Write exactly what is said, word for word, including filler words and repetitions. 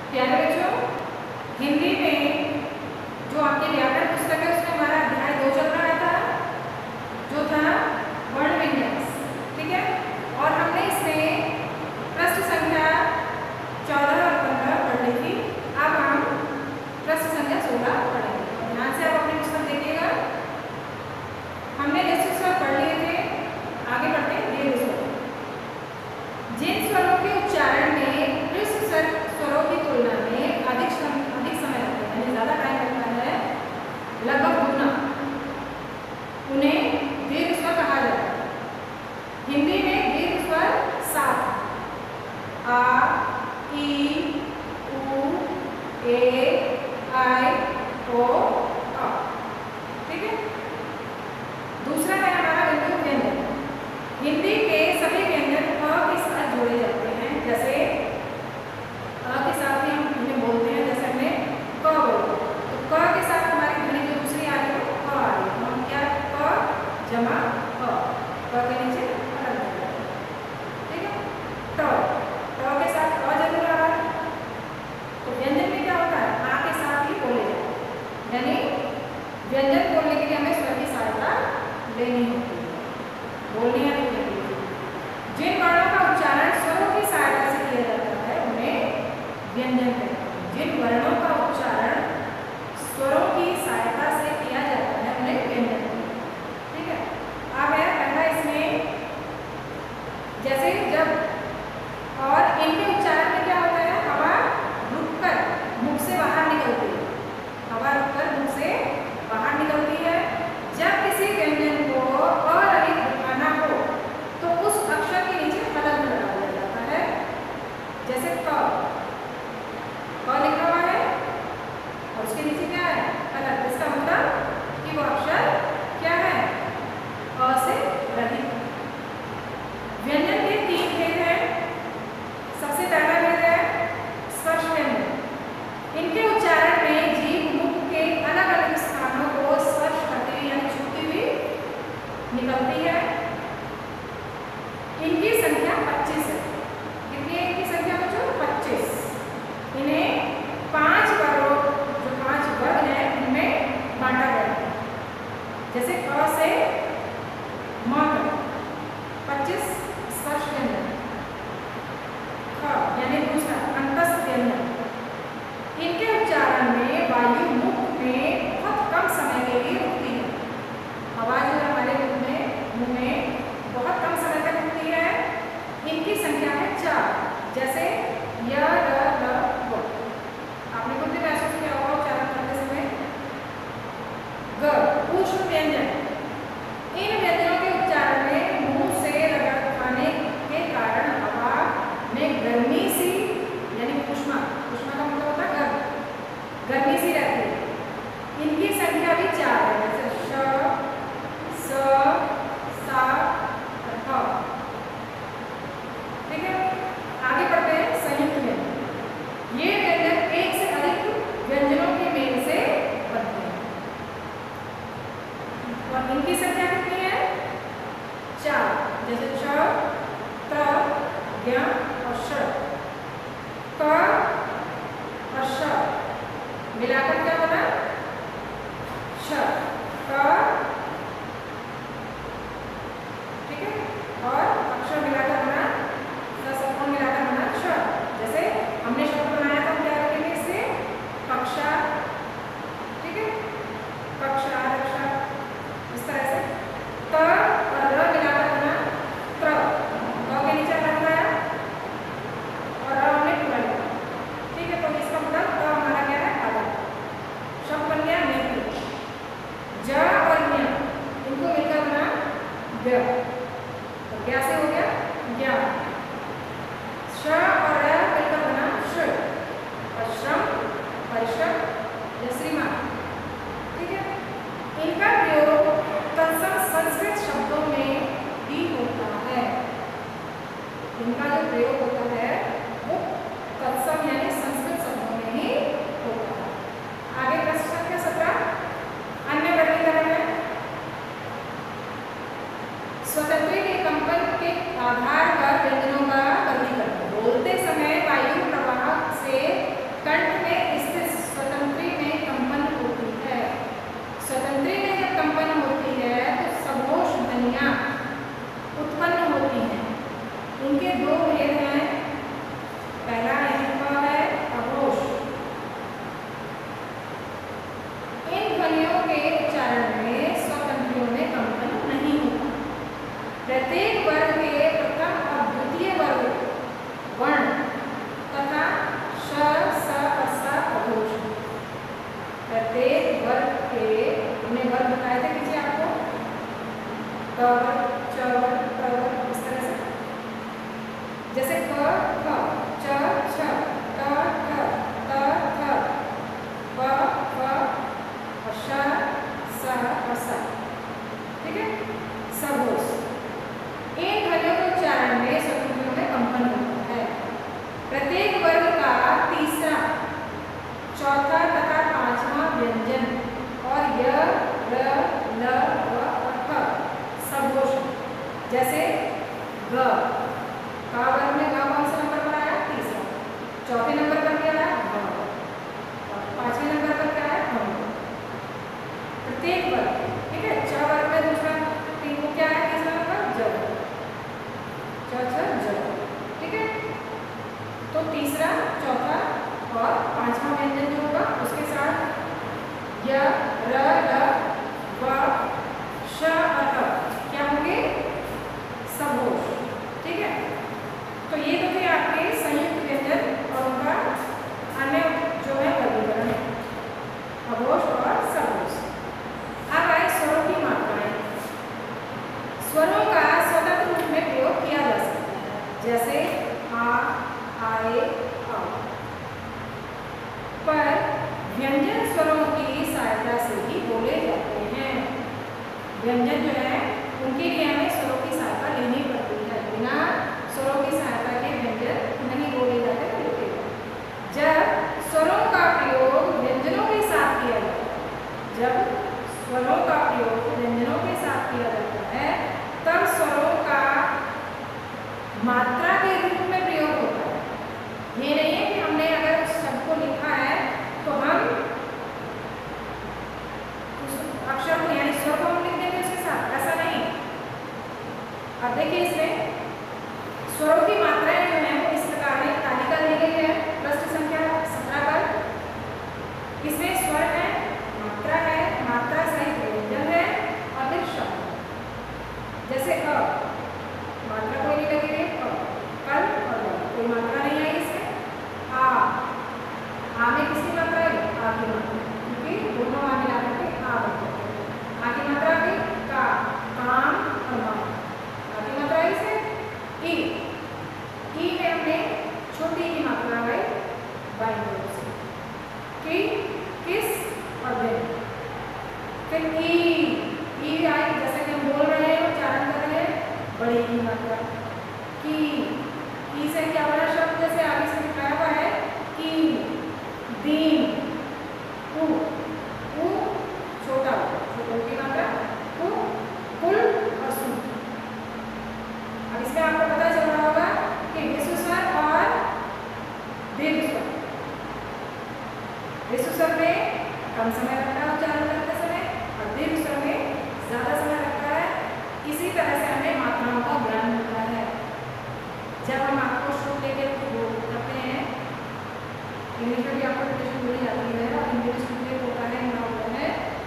प्यारे बच्चों, हिंदी में जो आपकी व्याकरण पुस्तक है उसमें हमारा अध्याय दो चल रहा था, जो था वर्ण विन्यास। ठीक है, और हमने इसमें प्रश्न संख्या चौदह और पंद्रह पढ़ ली थी। अब हम प्रश्न संख्या सोलह पढ़ेंगे। ध्यान से आप अपनी पुस्तक देखिएगा। हमने निश्चित स्वर पढ़ लिए थे, आगे बढ़ते हैं दीर्घ स्वर। जिन स्वरों के उच्चारण में दृश्य स्वर स्वरों की तुलना में अधिक समय अधिक समय लगता है, यानी ज़्यादा टाइम लगता है, लगभग दुगना, उन्हें दीर्घ स्वर कहा जाता है। हिंदी में दीर्घ स्वर सात: आ, ई, उ, ए, आई, ओ, अ। ठीक है। दूसरा है हमारा बिंदु व्यंजन। हिंदी के सभी व्यंजन अ के साथ जोड़े जाते हैं। जैसे अ के साथ ही हम उन्हें बोलते हैं, जैसे हमने क बोला तो क के साथ हमारी ध्वनि जो दूसरी आ रही है क आ रही है, तो हम क्या क जमा अ, क के नीचे अलग हो जाएगा। ठीक है। ट ट के साथ अ जरूर आ रहा है, तो व्यंजन में क्या होता है, आ के साथ ही बोले जाते हैं, यानी व्यंजन बोलने के लिए हमें स्वर की सहायता लेनी होती है, बोलनी या नहीं होती है। जिन वर्णों का उच्चारण स्वरों की सहायता से किया जाता है उन्हें व्यंजन कहते हैं। जिन वर्णों का उच्चारण स्वरों की सहायता से किया जाता है उन्हें व्यंजन कहते हैं। ठीक है। अब है पहला इसमें, जैसे जब और इनके उच्चारण में क्या होता है, हवा रुककर मुख से बाहर निकलती है, हवा रुककर मुख से बाहर निकलती है। जब किसी व्यंजन को अरहित दिखाना हो तो उस अक्षर के नीचे हलंत लगा दिया जाता है। जैसे क क लिखा हुआ है और उसके नीचे क्या है, हलंत। इसका मतलब कि वो अक्षर क्या है, अ से रहित। व्यंजन के तीन भेद हैं। सबसे पहला भेद है स्पर्श व्यंजन। इनके उच्चारण में जीभ मुख के अलग अलग स्थानों को स्पर्श करती हुई यानी छूती हुई निकलती है। इनकी संख्या पच्चीस है। कितनी है इनकी संख्या बच्चों? पच्चीस। इन्हें पांच वर्गों, जो पांच वर्ग हैं उनमें बांटा गया है। जैसे क से म तक पच्चीस स्पर्श व्यंजन। ख यानी दूसरा अंतस्थ व्यंजन। इनके उच्चारण में वायु मुख में बहुत कम समय के लिए रुकती है। हवा जो हमारे मुख में मुंह में बहुत कम समय तक रुकती है। इनकी संख्या है चार। जैसे य, र, ल, व। आपने खुद भी महसूस किया होगा उच्चारण करते समय। ग ऊष्म व्यंजन। इन व्यंजनों के उच्चारण में मुंह से रगड़ खाने के कारण हवा में गर्मी सी यानी ऊष्मा, ऊष्मा का मतलब होता है गर्म, गर्मी सी रहती है। इनकी संख्या भी चार है। जैसे श, स, सा, थ। ठीक है। आगे बढ़ते हैं संयुक्त व्यंजन। ये व्यंजन एक से अधिक व्यंजनों के मेल से बनते हैं और इनकी संख्या कितनी है, चार। जैसे च, त्र, ज्ञ और श। क और श मिलाकर क्या बना, श। क, ठीक है, और अक्षर मिलाकर बना स, सकोण मिलाकर बना श। जैसे हमने शब्द बनाया था, हम क्या रखेंगे इससे, कक्षा। ठीक है, कक्षा, रक्षा, इस तरह से। त और र मिलाकर बना त्र। क के नीचे रख दिया और र हमने पूरा लिखा। ठीक है, तो इसका मतलब त हमारा क्या है, आधा। शब्द बन गया नेत्र। ज और ज्ञ इनको मिलकर बना व्य, तो क्या से हो गया ज्ञान। श और र मिलकर बना श, और श्रम, परिश्रम या श्रीमान। ठीक है। इनका प्रयोग तत्सम संस्कृत शब्दों में ही होता है। इनका जो प्रयोग होता है वो तत्सम यानी संस्कृत शब्दों में ही होता है। आगे प्रश्न संख्या सत्रह, अन्य वर्गीकरण है। स्वतंत्री के कंपन के आधार पर व्यंजनों का वर्गीकरण। बोलते समय वायु प्रवाह से उनके दो भेद हैं। पहला इनका है अघोष। इन ध्वनियों के उच्चारण में स्वतंत्रियों में कंपन नहीं होता। प्रत्येक वर्ग के प्रथम और द्वितीय वर्ग वर्ण तथा श, स और स अघोष। प्रत्येक वर्ग के हमने वर्ग बताए थे किसी आपको, क वर्ग, च वर्ग, ट वर्ग, इस तरह से। जैसे क, ख, च, छ, ट, ठ, त, थ, प, फ और श, स और स। ठीक है, सघोष। इन ध्वनियों के उच्चारण में स्वतंत्रियों में कंपन होता है। प्रत्येक वर्ग का तीसरा, चौथा तथा पांचवा व्यंजन और य, र, ल, व और फ सघोष। जैसे ग, का वर्ग में ग कौन सा नंबर पर आया? तीसरा। चौथे नंबर पर क्या आया? ग। और पांचवें नंबर पर क्या आया? हम। प्रत्येक वर्ग, ठीक है। च वर्ग में दूसरा तीन को क्या है? तीसरा नंबर ज, च, छ, ज। ठीक है, तो तीसरा, चौथा और पांचवा व्यंजन जो होगा उसके साथ य, र, ल, व, श और ट क्या होंगे? सघोष। ठीक है, तो ये तो थे आपके संयुक्त व्यंजन और उनका अन्य जो है वर्गीकरण, अघोष और सघोष। अब आए स्वरों की मात्राएं। स्वरों का स्वतंत्र रूप में प्रयोग किया जा सकता है, जैसे आ, आए, आ। पर व्यंजन स्वरों की सहायता से ही बोले जाते हैं। व्यंजन जो है उनके लिए हमें स्वरों की सहायता लेनी पड़ती है। बिना स्वरों की सहायता के व्यंजन नहीं बोले जाते बिल्कुल। जब स्वरों का प्रयोग व्यंजनों के साथ किया जाता है, जब स्वरों का प्रयोग व्यंजनों के साथ किया जाता है, तब स्वरों का मात्रा के रूप में प्रयोग होता है। ये नहीं है कि हमने अगर उस शब्द को लिखा है तो हम उस अक्षर को यानी स्वर को हम लिख देंगे उसके साथ, ऐसा नहीं। अब देखिए इसमें स्वरों की मात्राएं जो है वो इस प्रकार है, तालिका दी गई है पृष्ठ संख्या सत्रह पर। इसमें स्वर है, मात्रा है, मात्रा सहित व्यंजन है और फिर शब्द। जैसे अ, मात्रा कोई नहीं लगी है, अ, कल और ल, कोई मात्रा नहीं आई इसमें। आ, आ में किसकी मात्रा है? आ की मात्रा, क्योंकि दोनों आ मिला करके आ बनते हैं। आ की मात्रा भी का, काम और मा। आ की मात्रा इसे ई, ई में हमने छोटी की मात्रा है बाईं तरफ से, कि, किस और दिन। फिर ई, ई आई, जैसे कि हम बोल रहे हैं, उच्चारण कर रहे हैं, बड़ी की मात्रा की। की से क्या बड़ा शब्द जैसे आगे से लिखा हुआ है कि, दीन, कु, कु छोटा, छोटों की मात्रा कु, कुल और सु। अब इसमें आपको पता चल रहा होगा कि विश्व स्वर और दीर्घ स्वर। विश्व स्वर में कम समय लगता है उच्चारण करते समय और दीर्घ स्वर में ज्यादा समय लगता है। इसी तरह से हमें मात्राओं का ज्ञान मिलता है। जब हम आपको शुरू लेके करते हैं, इंग्लिश में भी आपको रोटेशन बोली जाती है और इंग्लिश में होता है ना होता है